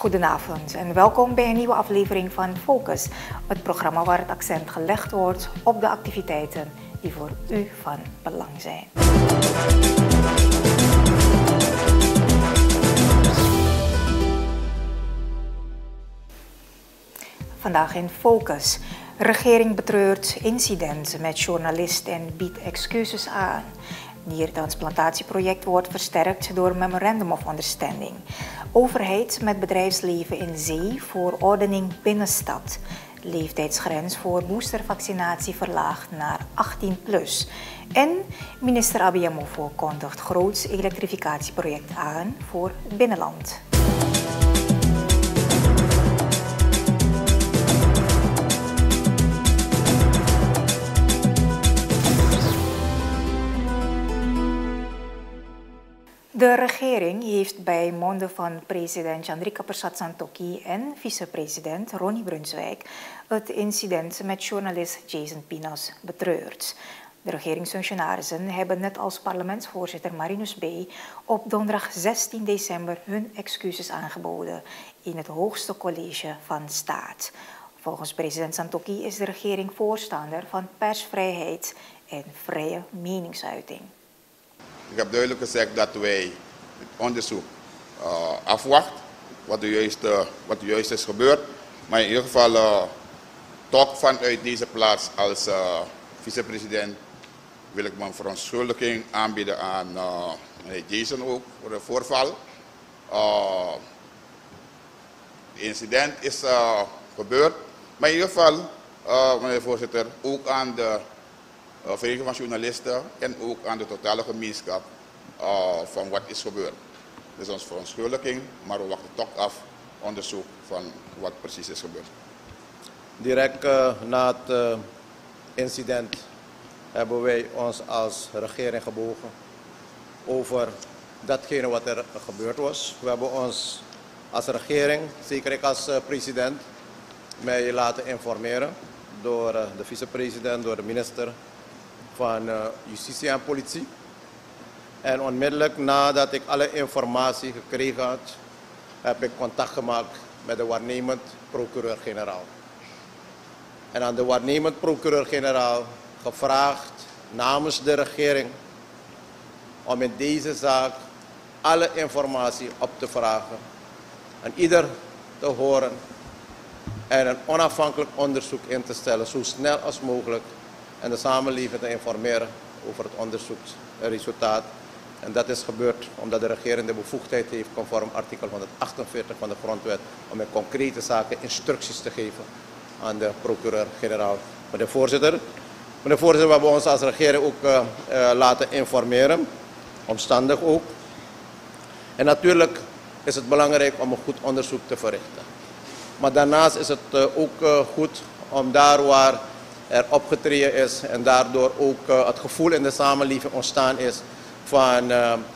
Goedenavond en welkom bij een nieuwe aflevering van Focus, het programma waar het accent gelegd wordt op de activiteiten die voor u van belang zijn. Vandaag in Focus. Regering betreurt incident met journalist en biedt excuses aan. Niertransplantatieproject wordt versterkt door Memorandum of Understanding. Overheid met bedrijfsleven in zee voor ordening binnenstad. Leeftijdsgrens voor boostervaccinatie verlaagd naar 18+. En minister Abiamofo kondigt groots elektrificatieproject aan voor binnenland. De regering heeft bij monden van president Chandrika Persat Santokhi en vicepresident Ronnie Brunswijk het incident met journalist Jason Pinos betreurd. De regeringsfunctionarissen hebben net als parlementsvoorzitter Marinus B. op donderdag 16 december hun excuses aangeboden in het hoogste college van staat. Volgens president Santokhi is de regering voorstander van persvrijheid en vrije meningsuiting. Ik heb duidelijk gezegd dat wij het onderzoek afwachten, wat er juist is gebeurd. Maar in ieder geval toch vanuit deze plaats als vicepresident wil ik mijn verontschuldiging aanbieden aan meneer Jason ook voor het voorval. Het incident is gebeurd, maar in ieder geval, meneer voorzitter, ook aan de Vereniging van Journalisten en ook aan de totale gemeenschap van wat is gebeurd. Dit is onze verontschuldiging, maar we wachten toch af onderzoek van wat precies is gebeurd. Direct na het incident hebben wij ons als regering gebogen over datgene wat er gebeurd was. We hebben ons als regering, zeker ik als president, mij laten informeren door de vicepresident, door de minister van Justitie en Politie. En onmiddellijk nadat ik alle informatie gekregen had, heb ik contact gemaakt met de waarnemend procureur-generaal. En aan de waarnemend procureur-generaal gevraagd namens de regering om in deze zaak alle informatie op te vragen en ieder te horen en een onafhankelijk onderzoek in te stellen, zo snel als mogelijk, en de samenleving te informeren over het onderzoeksresultaat. En dat is gebeurd omdat de regering de bevoegdheid heeft, conform artikel 148 van de Grondwet, om in concrete zaken instructies te geven aan de procureur-generaal. Meneer voorzitter, we hebben ons als regering ook laten informeren, omstandig ook. En natuurlijk is het belangrijk om een goed onderzoek te verrichten. Maar daarnaast is het ook goed om daar waar er opgetreden is en daardoor ook het gevoel in de samenleving ontstaan is van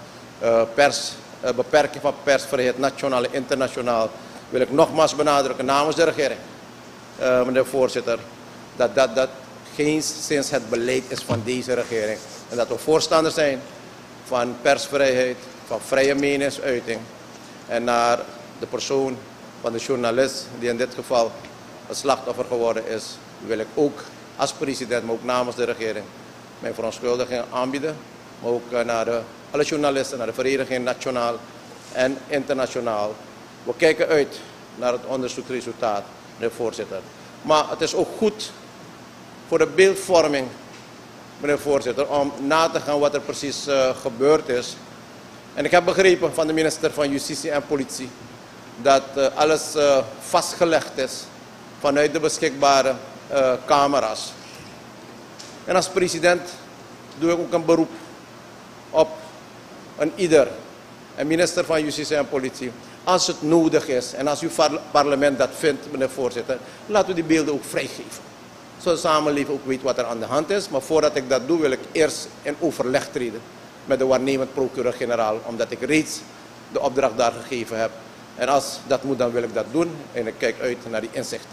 beperking van persvrijheid, nationaal en internationaal, wil ik nogmaals benadrukken namens de regering, meneer voorzitter, dat geenszins het beleid is van deze regering. En dat we voorstander zijn van persvrijheid, van vrije meningsuiting. En naar de persoon van de journalist die in dit geval het slachtoffer geworden is, wil ik ook als president, maar ook namens de regering, mijn verontschuldiging aanbieden. Maar ook naar alle journalisten, naar de vereniging nationaal en internationaal. We kijken uit naar het onderzoeksresultaat, meneer voorzitter. Maar het is ook goed voor de beeldvorming, meneer voorzitter, om na te gaan wat er precies gebeurd is. En ik heb begrepen van de minister van Justitie en Politie dat alles vastgelegd is vanuit de beschikbare camera's. En als president doe ik ook een beroep op een ieder, een minister van Justitie en Politie, als het nodig is en als uw parlement dat vindt, meneer voorzitter, laten we die beelden ook vrijgeven. Zodat de samenleving ook weet wat er aan de hand is. Maar voordat ik dat doe, wil ik eerst in overleg treden met de waarnemend procureur-generaal, omdat ik reeds de opdracht daar gegeven heb. En als dat moet, dan wil ik dat doen en ik kijk uit naar die inzichten.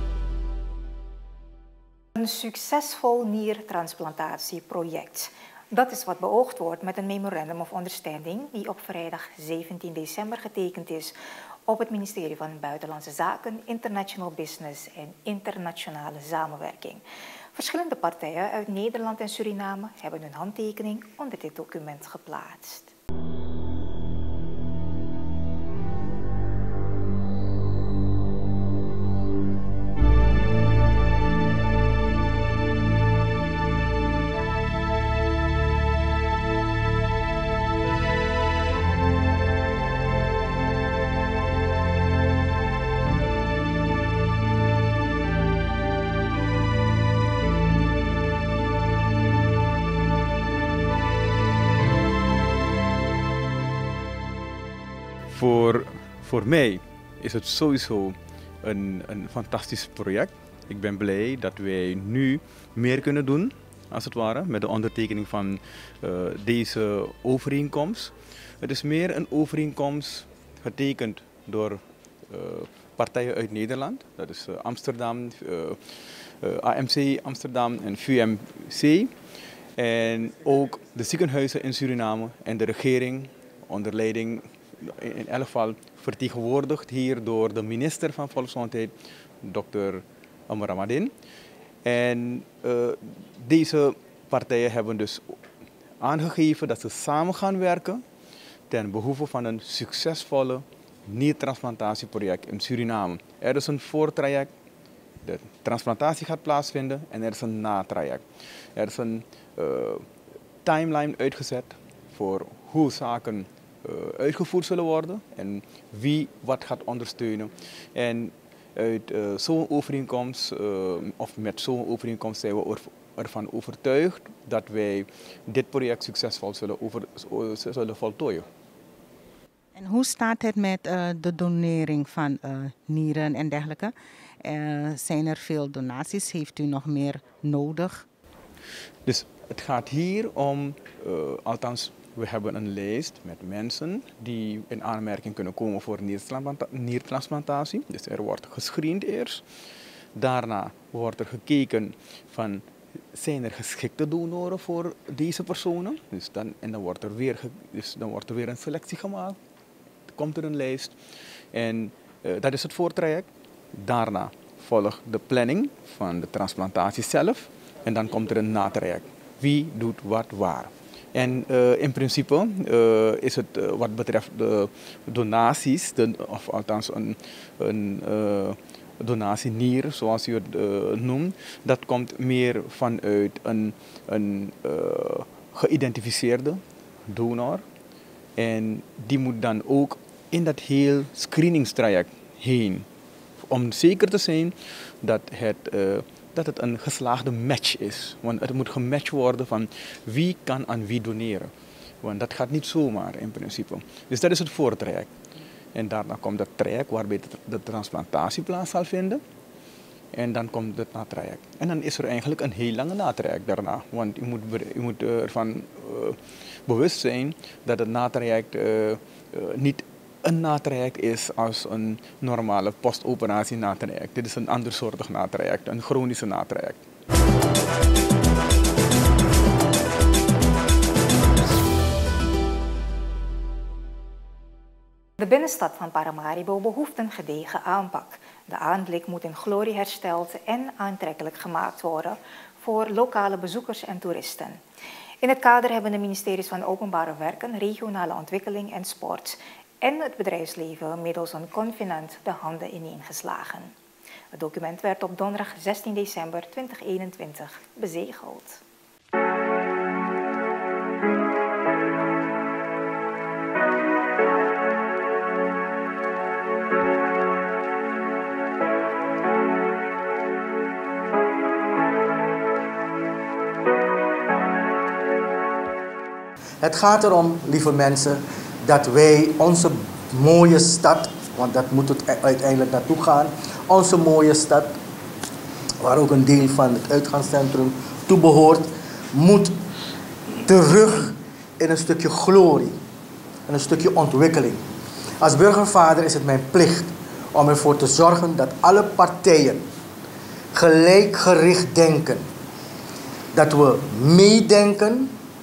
Een succesvol niertransplantatieproject. Dat is wat beoogd wordt met een Memorandum of Understanding die op vrijdag 17 december getekend is op het ministerie van Buitenlandse Zaken, International Business en Internationale Samenwerking. Verschillende partijen uit Nederland en Suriname hebben hun handtekening onder dit document geplaatst. Voor mij is het sowieso een fantastisch project. Ik ben blij dat wij nu meer kunnen doen, als het ware, met de ondertekening van deze overeenkomst. Het is meer een overeenkomst getekend door partijen uit Nederland. Dat is Amsterdam, AMC Amsterdam en VUMC. En ook de ziekenhuizen in Suriname en de regering onder leiding in elk geval vertegenwoordigd hier door de minister van Volksgezondheid, Dr. Amaramadin. En deze partijen hebben dus aangegeven dat ze samen gaan werken ten behoeve van een succesvolle niertransplantatieproject in Suriname. Er is een voortraject, de transplantatie gaat plaatsvinden en er is een natraject. Er is een timeline uitgezet voor hoe zaken uitgevoerd zullen worden en wie wat gaat ondersteunen. En uit zo'n overeenkomst, of met zo'n overeenkomst zijn we ervan overtuigd dat wij dit project succesvol zullen voltooien. En hoe staat het met de donering van nieren en dergelijke? Zijn er veel donaties? Heeft u nog meer nodig? Dus het gaat hier om, althans we hebben een lijst met mensen die in aanmerking kunnen komen voor niertransplantatie. Dus er wordt gescreend eerst. Daarna wordt er gekeken van, zijn er geschikte donoren voor deze personen? Dan wordt er weer een selectie gemaakt. Er komt er een lijst. En dat is het voortraject. Daarna volgt de planning van de transplantatie zelf. En dan komt er een natraject. Wie doet wat waar? En in principe is het wat betreft de donaties, of althans een donatie nier, zoals u het noemt, dat komt meer vanuit een geïdentificeerde donor. En die moet dan ook in dat heel screeningstraject heen, om zeker te zijn dat het een geslaagde match is. Want het moet gematcht worden van wie kan aan wie doneren. Want dat gaat niet zomaar in principe. Dus dat is het voortraject. En daarna komt het traject waarbij de transplantatie plaats zal vinden. En dan komt het natraject. En dan is er eigenlijk een heel lange natraject daarna. Want u moet ervan bewust zijn dat het natraject niet een natraject is als een normale postoperatie natraject. Dit is een ander soortig natraject, een chronische natraject. De binnenstad van Paramaribo behoeft een gedegen aanpak. De aanblik moet in glorie hersteld en aantrekkelijk gemaakt worden voor lokale bezoekers en toeristen. In het kader hebben de ministeries van Openbare Werken, Regionale Ontwikkeling en Sport en het bedrijfsleven middels een convenant de handen ineengeslagen. Het document werd op donderdag 16 december 2021 bezegeld. Het gaat erom, lieve mensen, dat wij onze mooie stad, want dat moet het uiteindelijk naartoe gaan, onze mooie stad, waar ook een deel van het uitgaanscentrum toe behoort, moet terug in een stukje glorie, in een stukje ontwikkeling. Als burgervader is het mijn plicht om ervoor te zorgen dat alle partijen gelijkgericht denken. Dat we meedenken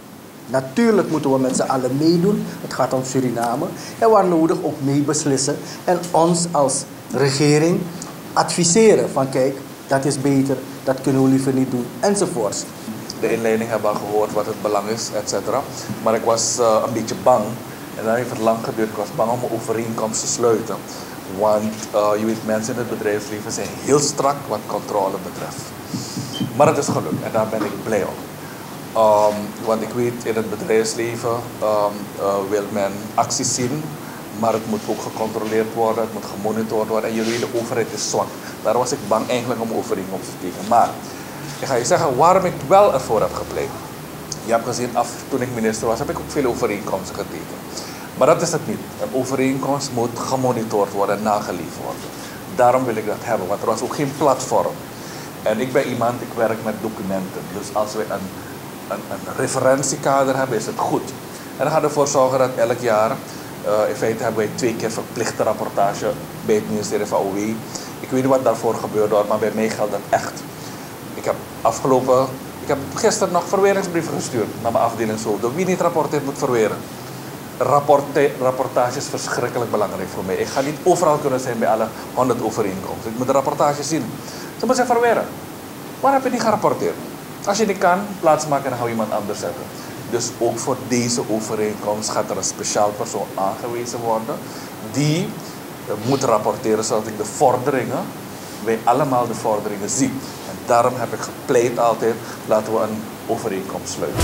Natuurlijk moeten we met z'n allen meedoen. Het gaat om Suriname. En waar nodig ook mee beslissen. En ons als regering adviseren van kijk, dat is beter, dat kunnen we liever niet doen, enzovoorts. De inleiding hebben we al gehoord wat het belang is, et cetera. Maar ik was een beetje bang. En dan heeft het lang geduurd. Ik was bang om een overeenkomst te sluiten. Want je weet, mensen in het bedrijfsleven zijn heel strak wat controle betreft. Maar het is gelukt en daar ben ik blij om. Want ik weet, in het bedrijfsleven wil men acties zien, maar het moet ook gecontroleerd worden, het moet gemonitord worden. En jullie weet, de overheid is zwak. Daar was ik bang eigenlijk om overeenkomst te tekenen. Maar ik ga je zeggen waarom ik wel ervoor heb gepleit. Je hebt gezien, toen ik minister was, heb ik ook veel overeenkomsten getekend. Maar dat is het niet. Een overeenkomst moet gemonitord worden en nageleefd worden. Daarom wil ik dat hebben, want er was ook geen platform. En ik ben iemand, ik werk met documenten. Dus als we een referentiekader hebben, is het goed. En dan gaan we ervoor zorgen dat elk jaar, in feite hebben wij 2 keer verplichte rapportage bij het ministerie van OW. Ik weet niet wat daarvoor gebeurt, maar bij mij geldt dat echt. Ik heb gisteren nog verweringsbrieven gestuurd naar mijn afdelingshoofd. Wie niet rapporteert moet verweren. Rapportage is verschrikkelijk belangrijk voor mij. Ik ga niet overal kunnen zijn bij alle 100 overeenkomsten. Ik moet de rapportage zien. Ze moeten zich verweren. Waar heb je niet gerapporteerd? Als je niet kan, plaatsmaken en dan hou iemand anders zetten. Dus ook voor deze overeenkomst gaat er een speciaal persoon aangewezen worden. Die moet rapporteren zodat ik de vorderingen, wij allemaal de vorderingen zien. En daarom heb ik gepleit altijd, laten we een overeenkomst sluiten.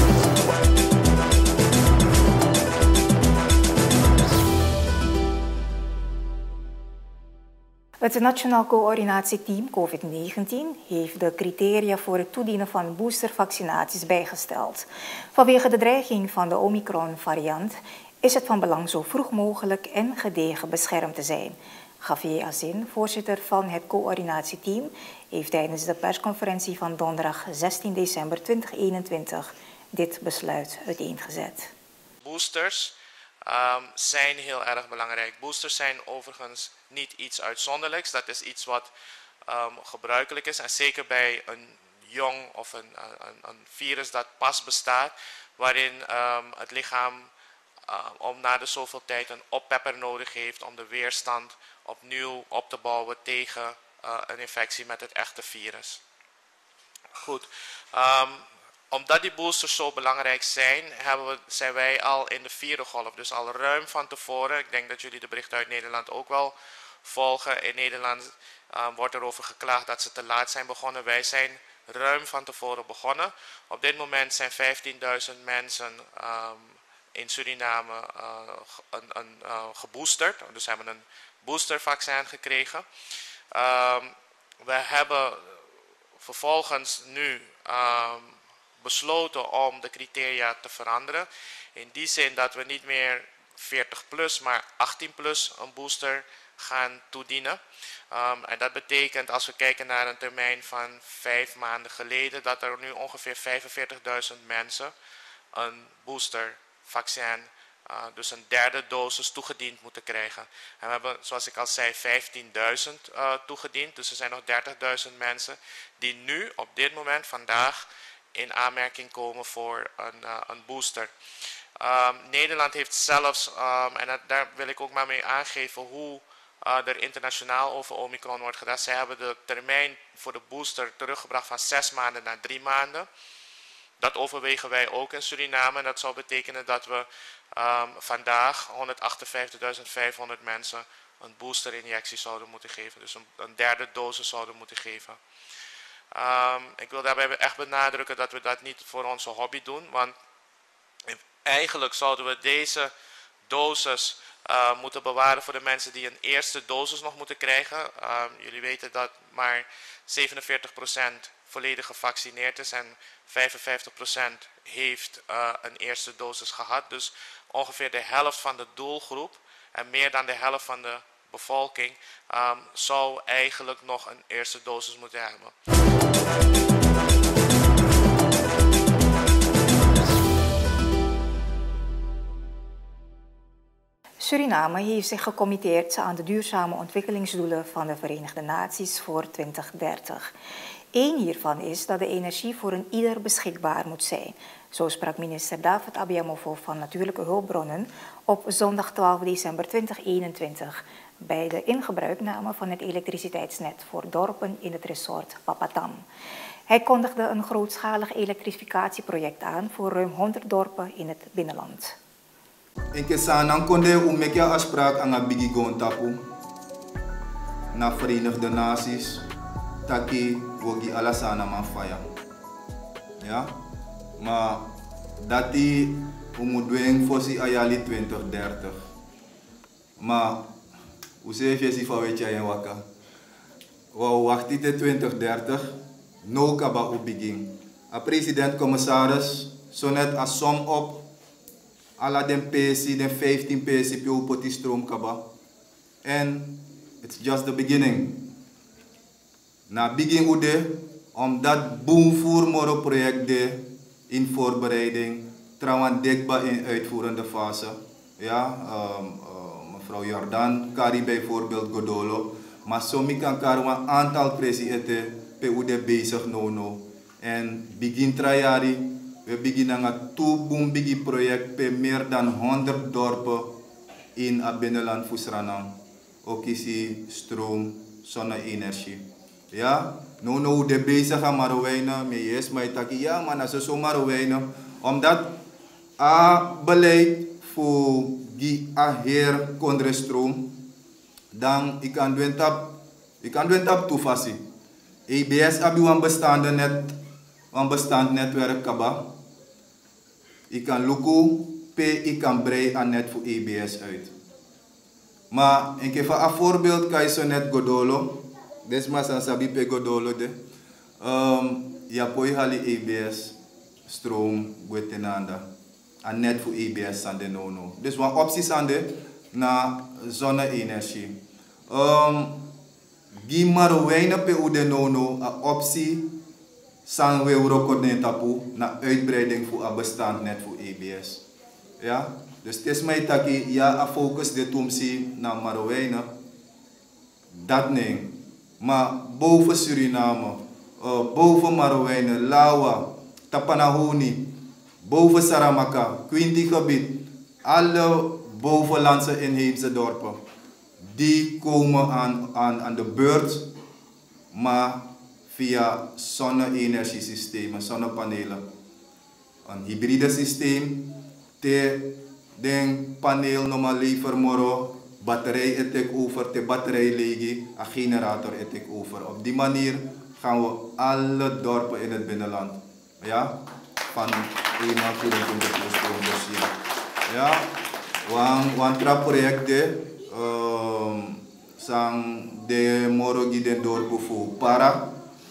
Het Nationaal Coördinatieteam COVID-19 heeft de criteria voor het toedienen van boostervaccinaties bijgesteld. Vanwege de dreiging van de Omicron-variant is het van belang zo vroeg mogelijk en gedegen beschermd te zijn. Javier Azin, voorzitter van het coördinatieteam, heeft tijdens de persconferentie van donderdag 16 december 2021 dit besluit uiteengezet. Boosters zijn heel erg belangrijk. Boosters zijn overigens niet iets uitzonderlijks. Dat is iets wat gebruikelijk is. En zeker bij een jong of een virus dat pas bestaat, waarin het lichaam om na de zoveel tijd een oppepper nodig heeft om de weerstand opnieuw op te bouwen tegen een infectie met het echte virus. Goed. Omdat die boosters zo belangrijk zijn wij al in de 4e golf, dus al ruim van tevoren. Ik denk dat jullie de berichten uit Nederland ook wel volgen. In Nederland wordt erover geklaagd dat ze te laat zijn begonnen. Wij zijn ruim van tevoren begonnen. Op dit moment zijn 15.000 mensen in Suriname geboosterd. Dus hebben een boostervaccin gekregen. We hebben vervolgens nu besloten om de criteria te veranderen. In die zin dat we niet meer 40 plus, maar 18 plus een booster gaan toedienen. En dat betekent, als we kijken naar een termijn van 5 maanden geleden, dat er nu ongeveer 45.000 mensen een boostervaccin, dus een 3e dosis toegediend moeten krijgen. En we hebben, zoals ik al zei, 15.000 toegediend. Dus er zijn nog 30.000 mensen die nu op dit moment, vandaag, in aanmerking komen voor een booster. Nederland heeft zelfs, en daar wil ik ook maar mee aangeven hoe er internationaal over Omicron wordt gedaan. Zij hebben de termijn voor de booster teruggebracht van 6 maanden naar 3 maanden. Dat overwegen wij ook in Suriname. En dat zou betekenen dat we vandaag 158.500 mensen een boosterinjectie zouden moeten geven. Dus een 3e dosis zouden moeten geven. Ik wil daarbij echt benadrukken dat we dat niet voor onze hobby doen. Want eigenlijk zouden we deze dosis moeten bewaren voor de mensen die een eerste dosis nog moeten krijgen. Jullie weten dat maar 47% volledig gevaccineerd is en 55% heeft een eerste dosis gehad. Dus ongeveer de helft van de doelgroep en meer dan de helft van de bevolking zou eigenlijk nog een eerste dosis moeten hebben. Suriname heeft zich gecommitteerd aan de duurzame ontwikkelingsdoelen van de Verenigde Naties voor 2030. Eén hiervan is dat de energie voor een ieder beschikbaar moet zijn. Zo sprak minister David Abiamofo van Natuurlijke Hulpbronnen op zondag 12 december 2021 bij de ingebruikname van het elektriciteitsnet voor dorpen in het resort Papatam. Hij kondigde een grootschalig elektrificatieproject aan voor ruim 100 dorpen in het binnenland. In kesanang konde umekia afspraak aan een bigi gontapu na Verenigde Naties taki wogi alasana man faya. Ja, maar dat die umudweng fosi ayali 2030. Maar hoe zeg je si fawetja en waka? Wou wachti te 2030 no kaba u begin. A president-commissaris zo net a som op alla den PC, den 15 PC pe u poti stroom kaba. En it's just the beginning. Na begin ude om dat boomvoermoro project de in voorbereiding, trouwens dekba in uitvoerende fase. Ja, mevrouw Jordan, Kari bijvoorbeeld Godolo, maar sommige kan karwa aantal presidenten pe bezig no. En begin trajari, we beginnen een two-boom bigi project pe meer dan 100 dorpen in het binnenland Fusranang. Ook is die stroom, zonne-energie. Ja, no de bezig aan Marowijnen, me yes, maar taki ja, maar na zo Marowijnen, omdat a beleid voor die a heer kondrestroom, dan ik kan doen tap toefassie. EBS abi wan bestand netwerk kaba. Ik kan luku ik kan brei aan net voor EBS uit. Maar ik geef een voorbeeld, kan je zo net Godolo. Desma san sabi pe Godolo de. Ja poi hali EBS stroom buitenanda. En net voor EBS sande no. Dus wat opties sande na zonne-energie. Gi Marowijnen pe ude no a optie san we eurocode tapu na uitbreiding voor een bestand net voor EBS. Ja, dus het is mij taki ja a focus de tumsi na Marowijnen. Dat nee. Maar boven Suriname, boven Marowijnen, Lawa, Tapanahoni, boven Saramaka, Quinty gebied, alle bovenlandse inheemse dorpen, die komen aan de beurt, maar via zonne-energiesystemen, zonnepanelen. Een hybride systeem, den paneel normaal lever moro, batterij etek over, de batterij legi, een generator etek over. Op die manier gaan we alle dorpen in het binnenland, ja, van 1 naar 24 dossier. Ja, want projecten sang de morogi den dorpen voor para,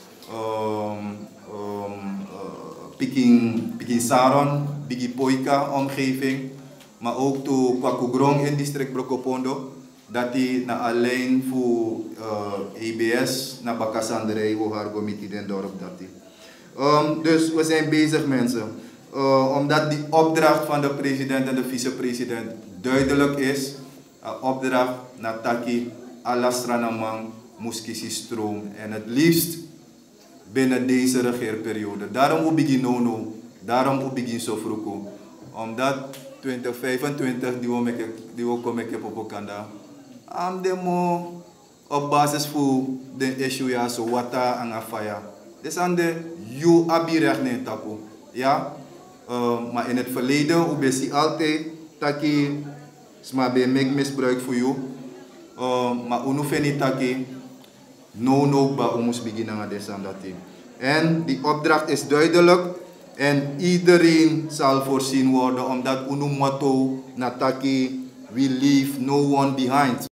Pikin Saron, Bigi Poika omgeving. Maar ook to Kwakugrong in district Brokopondo, dat die na alleen voor EBS, naar Bakasandrei, hoe haar committee den dorp dat die. Dus we zijn bezig mensen, omdat die opdracht van de president en de vicepresident duidelijk is, opdracht naar Taki, Alastranaman, Muskisi stroom en het liefst binnen deze regeerperiode. Daarom we beginnen no, daarom we beginnen zo vroeg, omdat 2025 die we komen op Okanda. Am demo op basis voor de issue ja so wata en afaya. Dus aan de you abirecht ne tapu. Ja, maar in het verleden we besi altijd taki sma be make misbruik voor you. Maar unu feni taki no ba ons beginnen aan deze aan dat. En die opdracht is duidelijk. En iedereen zal voorzien worden, omdat unu motto nataki we leave no one behind.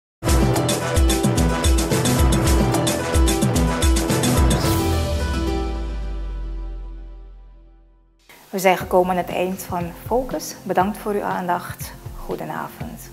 We zijn gekomen aan het eind van Focus. Bedankt voor uw aandacht. Goedenavond.